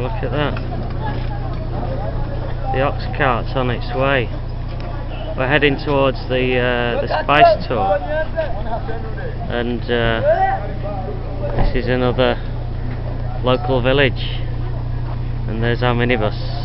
look at that. The ox cart's on its way. We're heading towards the Spice Tour, and this is another local village, and there's our minibus.